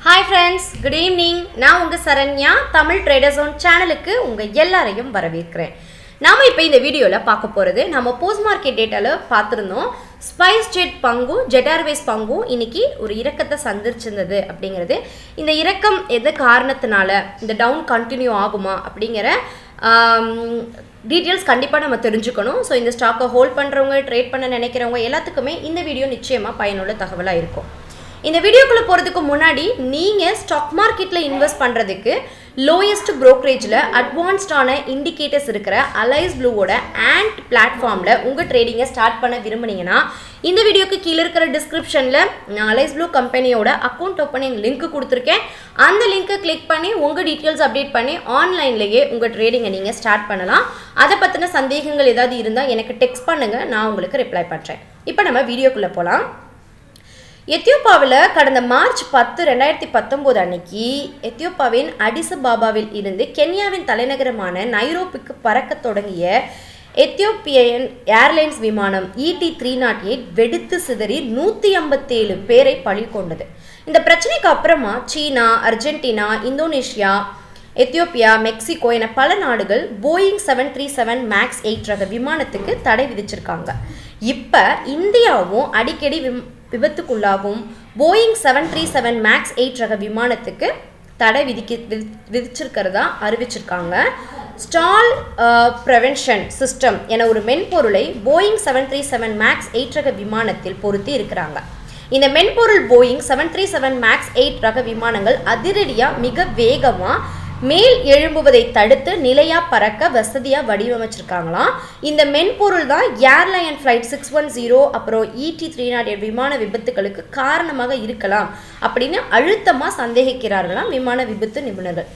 Hi friends, good evening. நான் உங்க Saranya Tamil trader zone சேனலுக்கு உங்க எல்லாரையும் வரவேற்கிறேன். நாம இப்போ இந்த வீடியோல பார்க்க போறது நம்ம போஸ்ட் மார்க்கெட் டேட்டால பார்த்திருந்தோம். ஸ்பைஸ் ஜெட் பங்கு ஜெட் ஏர்வேஸ் பங்கு இன்னைக்கு ஒரு இறக்கத்தை சந்திச்சிருந்தது அப்படிங்கிறது. இந்த இறக்கம் எது காரணத்தினால இந்த டவுன் கண்டினியூ ஆகுமா அப்படிங்கிற டீடைல்ஸ் கண்டிப்பா நம்ம தெரிஞ்சுக்கணும். ஸோ இந்த ஸ்டாக்கை ஹோல்ட் பண்றவங்க ட்ரேட் பண்ண நினைக்கிறவங்க எல்லாத்துக்குமே இந்த வீடியோ நிச்சயமா பயனுள்ள தகவலா இருக்கும். இந்த வீடியோக்குள்ள போறதுக்கு முன்னாடி நீங்க ஸ்டாக் மார்க்கெட்ல இன்வெஸ்ட் பண்றதுக்கு லோயஸ்ட் brokerage-ல அட்வான்ஸ்டான இண்டிகேட்டர்ஸ் இருக்கிற அலைஸ் ப்ளூவோட ANT பிளாட்ஃபார்ம்ல உங்க ட்ரேடிங்கை ஸ்டார்ட் பண்ண விரும்புனீங்கன்னா இந்த வீடியோக்கு கீழ இருக்கிற டிஸ்கிரிப்ஷன்ல நான் அலைஸ் ப்ளூ கம்பெனியோட அக்கவுண்ட் ஓபனிங் லிங்க் கொடுத்திருக்கேன். அந்த லிங்கை கிளிக் பண்ணி உங்க டீடைல்ஸ் அப்டேட் பண்ணி ஆன்லைன்லயே உங்க ட்ரேடிங்கை நீங்க ஸ்டார்ட் பண்ணலாம். அதை பத்தின சந்தேகங்கள் ஏதாவது இருந்தா எனக்கு டெக்ஸ்ட் பண்ணுங்க, நான் உங்களுக்கு ரிப்ளை பண்றேன். இப்போ நம்ம வீடியோக்குள்ள போலாம். எத்தியோப்பியாவில் கடந்த மார்ச் 10, 2019 அன்னைக்கு எத்தியோப்பியாவின் அடிஸ் அபாபாவில் இருந்து கென்யாவின் தலைநகரமான நைரோபிக்கு பறக்க தொடங்கிய எத்தியோப்பியன் ஏர்லைன்ஸ் விமானம் ET308 வெடித்து சிதறி 157 பேரை பலி கொண்டது. இந்த பிரச்சனைக்கு அப்புறமா China, Argentina, Indonesia, Ethiopia, Mexico என பல நாடுகள் போயிங் 737 MAX 8 ரக விமானத்துக்கு தடை விதிச்சிருக்காங்க. இப்போ இந்தியாவும் அடிக்கடி விபத்துக்குள்ளாகும் போயிங் 737 MAX 8 ரக விமானத்துக்கு தடை விதிச்சிருக்கிறதா அறிவிச்சிருக்காங்க. ஸ்டால் ப்ரிவென்ஷன் சிஸ்டம் என ஒரு மென்பொருளை போயிங் 737 MAX 8 ரக விமானத்தில் பொருத்தி இருக்கிறாங்க. இந்த மென்பொருள் போயிங் 737 MAX 8 ரக விமானங்கள் அதிரடியாக மிக வேகமாக மேல் எழும்புவதை தடுத்து நிலையா பறக்க வசதியா வடிவமைச்சிருக்காங்களாம். இந்த மென்பொருள் தான் ஏர்லைன் ஃப்ளைட் 610 அப்புறம் ET308 விமான விபத்துகளுக்கு காரணமாக இருக்கலாம் அப்படின்னு அழுத்தமா சந்தேகிக்கிறார்களாம் விமான விபத்து நிபுணர்கள்.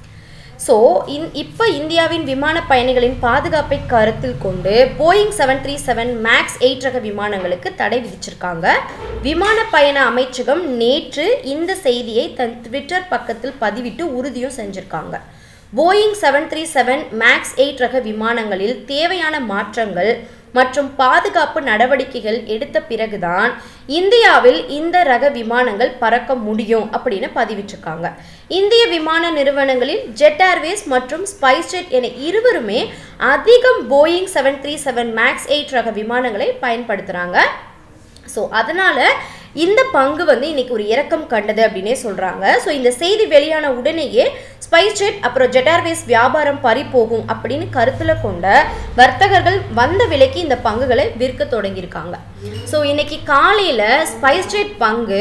ஸோ இப்போ இந்தியாவின் விமான பயணிகளின் பாதுகாப்பை கருத்தில் கொண்டு போயிங் 737 MAX 8 ரக விமானங்களுக்கு தடை விதிச்சிருக்காங்க. விமான பயண அமைச்சகம் நேற்று இந்த செய்தியை தன் ட்விட்டர் பக்கத்தில் பதிவிட்டு உறுதியும் செஞ்சிருக்காங்க. போயிங் 737 MAX 8 ரக விமானங்களில் தேவையான மாற்றங்கள் மற்றும் பாதுகாப்பு நடவடிக்கைகள் எடுத்த பிறகுதான் இந்தியாவில் இந்த ரக விமானங்கள் பறக்க முடியும் அப்படின்னு பதிவிட்டிருக்காங்க. இந்திய விமான நிறுவனங்களில் ஜெட் ஏர்வேஸ் மற்றும் ஸ்பைஸ் ஜெட் என இருவருமே அதிகம் போயிங் 737 MAX 8 ரக விமானங்களை பயன்படுத்துகிறாங்க. ஸோ அதனால் இந்த பங்கு இன்னைக்கு ஒரு இறக்கம் கண்டது அப்படின்னே சொல்கிறாங்க. ஸோ இந்த செய்தி வெளியான உடனேயே ஸ்பைஸ் ஜெட் அப்புறம் ஜெட் ஏர்வேஸ் வியாபாரம் பறி போகும் அப்படின்னு கருத்தில் கொண்ட வர்த்தகர்கள் வந்த விலைக்கு இந்த பங்குகளை விற்க தொடங்கியிருக்காங்க. ஸோ இன்னைக்கு காலையில் ஸ்பைஸ் ஜெட் பங்கு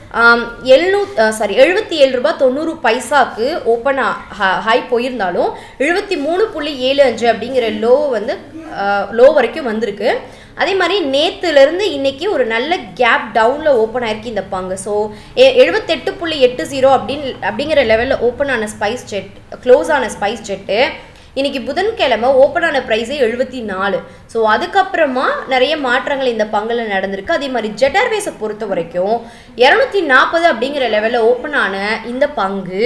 77 ரூபாய் 90 ஓப்பன் ஹை போயிருந்தாலும் 73.75 அப்படிங்கிற லோ வரைக்கும் வந்திருக்கு. அதே மாதிரி நேற்றுலேருந்து இன்னைக்கு ஒரு நல்ல கேப் டவுனில் ஓப்பன் ஆயிருக்கு இந்த பங்கு. ஸோ 78.80 அப்படிங்கிற லெவலில் ஓப்பன் ஆன ஸ்பைஸ் ஜெட் க்ளோஸ் ஆன ஸ்பைஸ் ஜெட்டு இன்னைக்கு புதன்கிழமை ஓப்பன் ஆன ப்ரைஸே 74. ஸோ அதுக்கப்புறமா நிறைய மாற்றங்கள் இந்த பங்கில் நடந்திருக்கு. அதே மாதிரி ஜெட் ஏர்வேஸை பொறுத்த வரைக்கும் 240 அப்படிங்கிற லெவலில் ஓப்பன் ஆன இந்த பங்கு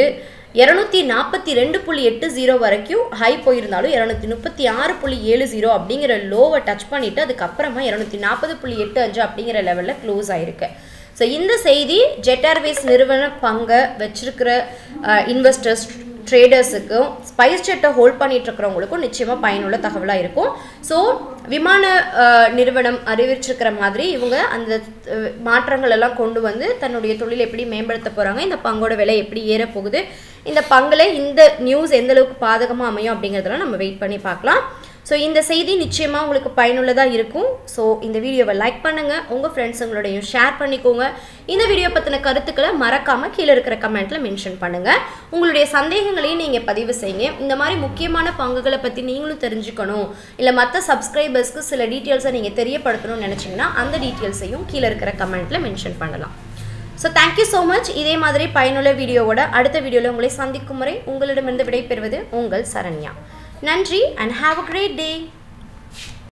242.80 வரைக்கும் ஹை போயிருந்தாலும் 236.70 அப்படிங்கிற லோவை டச் பண்ணிட்டு அதுக்கப்புறமா 240.85 அப்படிங்கிற லெவலில் க்ளோஸ் ஆயிருக்கு. ஸோ இந்த செய்தி ஜெட் ஏர்வேஸ் நிறுவன பங்கை வச்சிருக்கிற இன்வெஸ்டர்ஸ் ட்ரேடர்ஸுக்கும் ஸ்பைஸ் ஜெட்டை ஹோல்ட் பண்ணிட்டு இருக்கிறவங்களுக்கும் நிச்சயமாக பயனுள்ள தகவலாக இருக்கும். ஸோ விமான நிறுவனம் அறிவிச்சிருக்கிற மாதிரி இவங்க அந்த மாற்றங்கள் எல்லாம் கொண்டு வந்து தன்னுடைய தொழிலை எப்படி மேம்படுத்த போகிறாங்க, இந்த பங்கோட விலை எப்படி ஏறப்போகுது, இந்த பங்கில் இந்த நியூஸ் எந்த அளவுக்கு பாதகமாக அமையும் அப்படிங்கிறதெல்லாம் நம்ம வெயிட் பண்ணி பார்க்கலாம். ஸோ இந்த செய்தி நிச்சயமாக உங்களுக்கு பயனுள்ளதாக இருக்கும். ஸோ இந்த வீடியோவை லைக் பண்ணுங்கள், உங்கள் ஃப்ரெண்ட்ஸுங்களோடையும் ஷேர் பண்ணிக்கோங்க. இந்த வீடியோ பற்றின கருத்துக்களை மறக்காமல் கீழே இருக்கிற கமெண்ட்டில் மென்ஷன் பண்ணுங்கள். உங்களுடைய சந்தேகங்களையும் நீங்கள் பதிவு செய்யுங்க. இந்த மாதிரி முக்கியமான பங்குகளை பற்றி நீங்களும் தெரிஞ்சுக்கணும், இல்லை மற்ற சப்ஸ்கிரைபர்ஸ்க்கு சில டீட்டெயில்ஸை நீங்கள் தெரியப்படுத்தணும்னு நினச்சிங்கன்னா அந்த டீட்டெயில்ஸையும் கீழே இருக்கிற கமெண்ட்டில் மென்ஷன் பண்ணலாம். So thank you so much. இதே மாதிரி பயனுள்ள வீடியோவோட அடுத்த வீடியோவில் உங்களை சந்திக்கும் முறை உங்களிடமிருந்து விடைபெறுவது உங்கள் சரண்யா. நன்றி and have a great day.